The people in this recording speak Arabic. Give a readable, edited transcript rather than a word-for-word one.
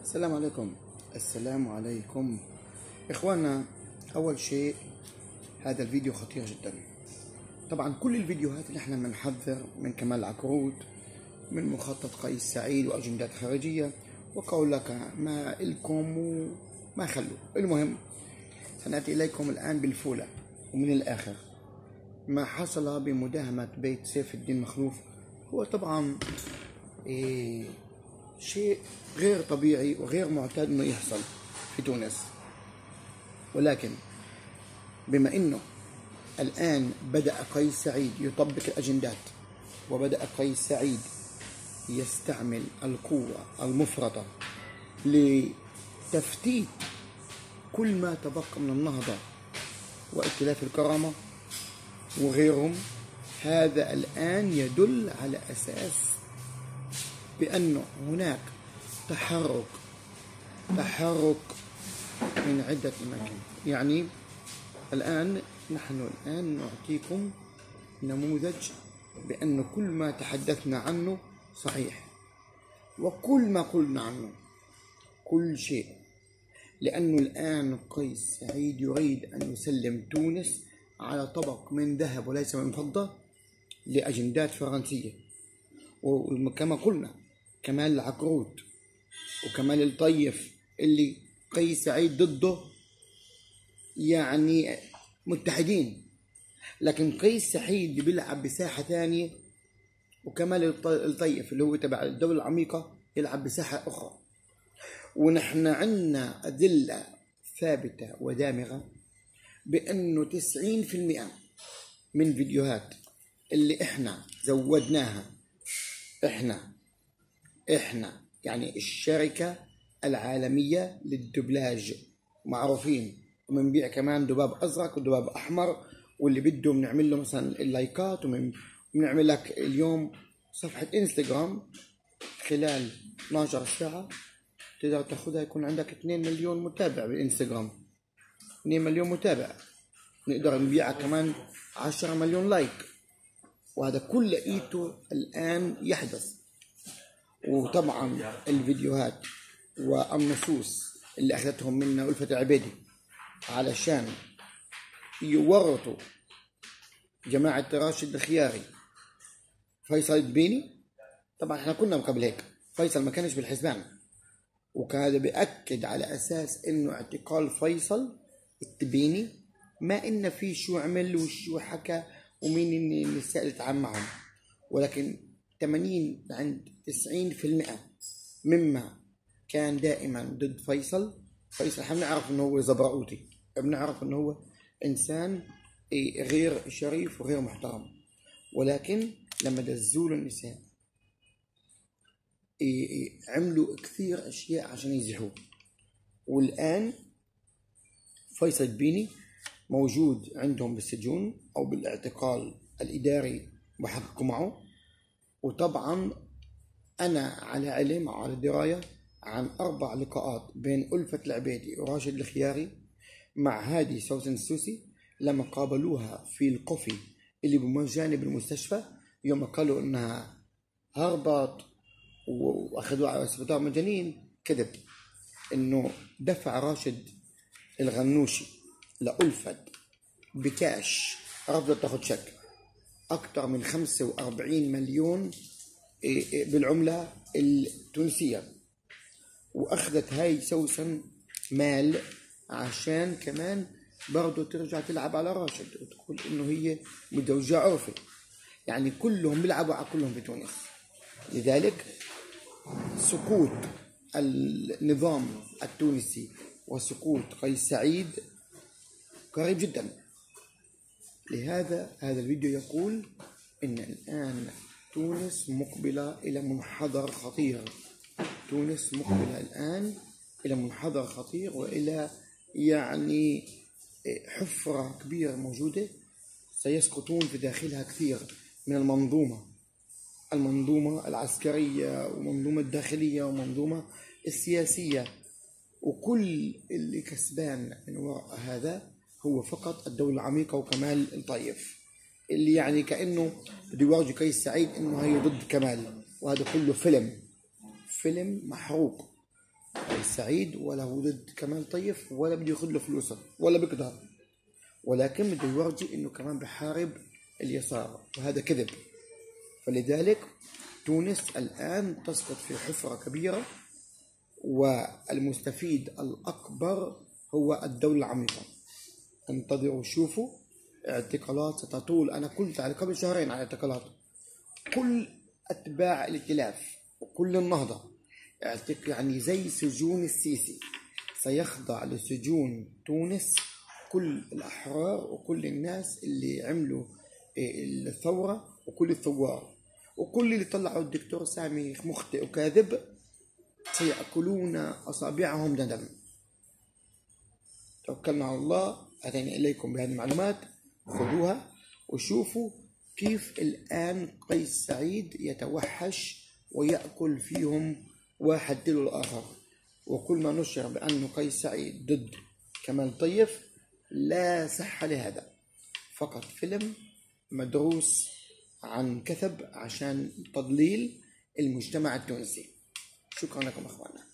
السلام عليكم. السلام عليكم إخواننا. أول شيء هذا الفيديو خطير جدا. طبعا كل الفيديوهات اللي احنا بنحذر من كمال العكروت، من مخطط قيس سعيد وأجندات خارجية، وقول لك ما إلكم وما خلوا. المهم سنأتي إليكم الآن بالفولة ومن الآخر. ما حصل بمداهمة بيت سيف الدين مخلوف هو طبعا شيء غير طبيعي وغير معتاد انه يحصل في تونس، ولكن بما انه الان بدأ قيس سعيد يطبق الاجندات، وبدأ قيس سعيد يستعمل القوة المفرطة لتفتيت كل ما تبقى من النهضة وائتلاف الكرامة وغيرهم، هذا الآن يدل على أساس بأنه هناك تحرك من عدة أماكن. يعني نحن الآن نعطيكم نموذج بأن كل ما تحدثنا عنه صحيح، وكل ما قلنا عنه كل شيء، لأنه الآن قيس سعيد يريد أن يسلم تونس على طبق من ذهب وليس من فضة لأجندات فرنسية. وكما قلنا كمال العكروت وكمال الطيف اللي قيس سعيد ضده يعني متحدين، لكن قيس سعيد بيلعب بساحة ثانية، وكمال الطيف اللي هو تبع الدولة العميقة يلعب بساحة أخرى. ونحن عندنا أدلة ثابتة ودامغة بأنه 90% من فيديوهات اللي احنا زودناها، احنا يعني الشركة العالمية للدبلاج معروفين، ومنبيع كمان دباب أزرق ودباب أحمر، واللي بده بنعمل له مثلا اللايكات، وبنعمل لك اليوم صفحة انستغرام خلال 12 ساعة تقدر تاخدها يكون عندك 2 مليون متابع بالانستغرام. 2 مليون متابع نقدر نبيعها كمان 10 مليون لايك، وهذا كل ايته الآن يحدث. وطبعا الفيديوهات والنصوص اللي أخذتهم منا ألفة العبيدي علشان يورطوا جماعة راشد الخياري فيصل الدبيني، طبعا احنا كنا قبل هيك فيصل ما كانش بالحسبان، وكان بيأكد على أساس إنه اعتقال فيصل الدبيني ما إن في شو عمل وشو حكى ومين النساء اللي تعامل معهم، ولكن 80 عند 90% مما كان دائما ضد فيصل احنا بنعرف انه هو زبرقوطي، بنعرف انه هو انسان غير شريف وغير محترم، ولكن لما دزوا النساء عملوا كثير اشياء عشان يزحوه. والان فيصل الدبيني موجود عندهم بالسجون او بالاعتقال الاداري بحققوا معه. وطبعا أنا على علم أو على دراية عن 4 لقاءات بين ألفة العبيدي وراشد الخياري مع هادي سوسن السوسي لما قابلوها في القفي اللي بجانب المستشفى، يوم قالوا إنها هربت وأخذوها على سبيطار مجانين. كذب، إنه دفع راشد الغنوشي لألفة بكاش، رفضت تاخد شك، أكثر من 45 مليون بالعملة التونسية، وأخذت هاي سوسن مال عشان كمان برضو ترجع تلعب على راشد وتقول إنه هي متزوجة عرفي. يعني كلهم بيلعبوا على كلهم في تونس. لذلك سقوط النظام التونسي وسقوط قيس سعيد قريب جدا. لهذا هذا الفيديو يقول إن الآن تونس مقبلة إلى منحدر خطير. تونس مقبلة الآن إلى منحدر خطير، وإلى يعني حفرة كبيرة موجودة سيسقطون في داخلها كثير من المنظومة العسكرية ومنظومة الداخلية ومنظومة السياسية، وكل اللي كسبان من وراء هذا هو فقط الدولة العميقة وكمال الطيف، اللي يعني كأنه بده يورجي قيس سعيد إنه هي ضد كمال، وهذا كله فيلم محروق قيس سعيد ولا هو ضد كمال طيف ولا بده ياخذ له فلوسه ولا بيقدر، ولكن بده يورجي انه كمان بحارب اليسار، وهذا كذب. فلذلك تونس الآن تسقط في حفرة كبيرة، والمستفيد الأكبر هو الدولة العميقة. انتظروا شوفوا اعتقالات ستطول. أنا قلت على قبل شهرين على اعتقالات كل أتباع الائتلاف وكل النهضة، يعني زي سجون السيسي سيخضع لسجون تونس كل الأحرار وكل الناس اللي عملوا الثورة وكل الثوار وكل اللي طلعوا الدكتور سامي مخطئ وكاذب، سيأكلون أصابعهم ندم. توكلنا على الله، أتينا إليكم بهذه المعلومات، خذوها وشوفوا كيف الآن قيس سعيد يتوحش ويأكل فيهم واحد تلو الآخر. وكل ما نشر بأن قيس سعيد ضد كمال طيف لا صحة لهذا، فقط فيلم مدروس عن كثب عشان تضليل المجتمع التونسي. شكرا لكم أخوانا.